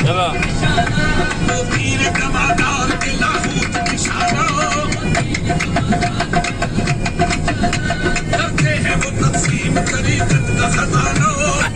चलो करते हैं वो तक़सीम तरीक़त का खजाना।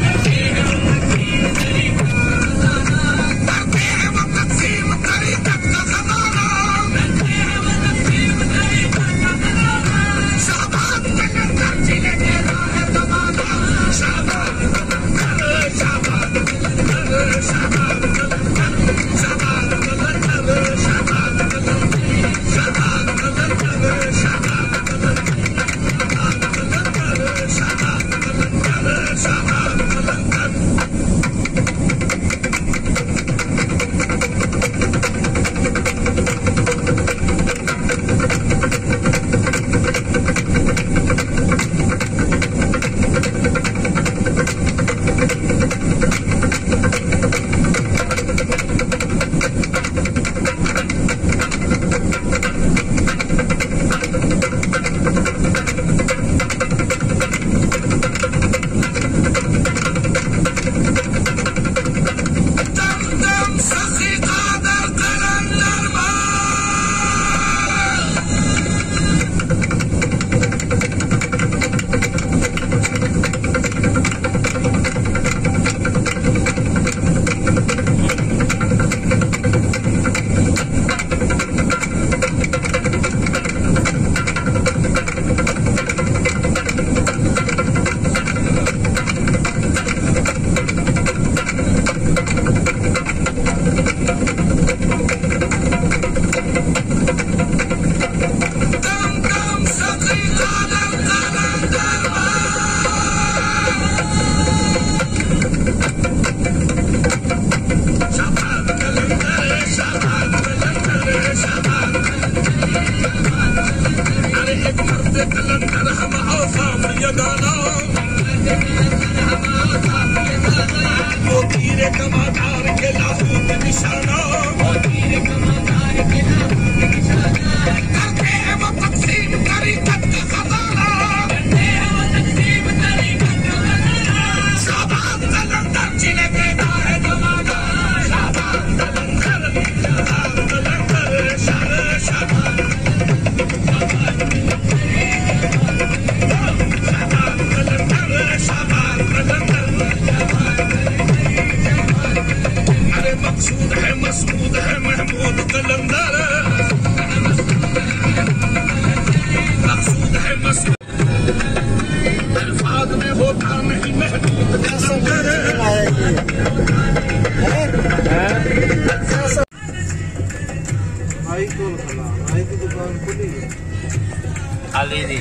खाली दी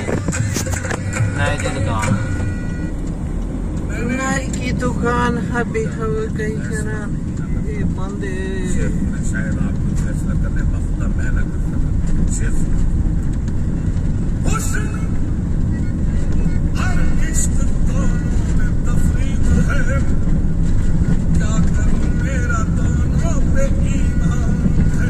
नाई की दुकान, नाई की दुकान अभी हमें कहीं करा ये बंद है। शायद आपको फैसला करने का खुदा मैं ना कर सकता, सिर्फ हर इश्क दोनों में तफरीक है, क्या करूं मेरा दोनों पे ईमान है।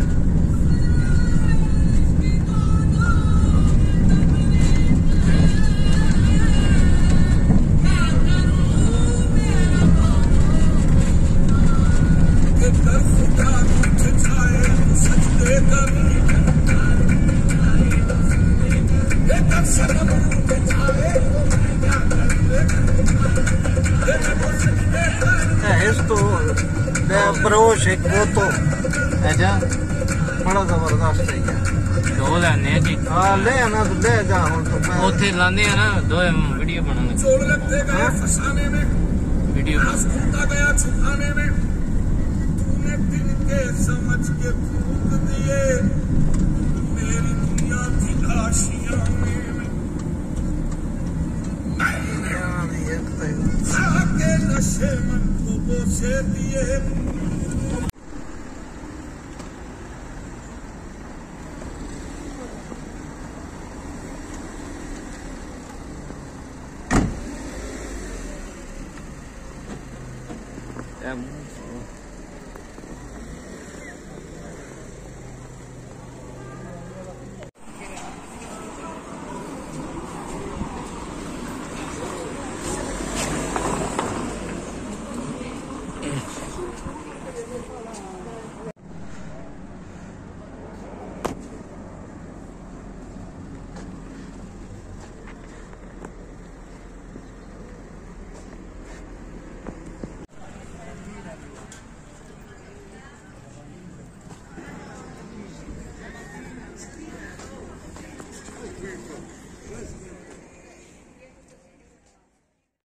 ब्रोश एक वो तो ऐसा बड़ा जबरदस्त है दो लाने की। हाँ ले आना तो ले जा हम तो उथे लाने हैं ना दो वीडियो बनाने चोर लगते गए फसाने में, वीडियो घूमता गया छुपाने में, तूने दिन के समझ के फूक दिए मेरी दुनिया की लाशियां में। के नशे मन को बोसे दिए।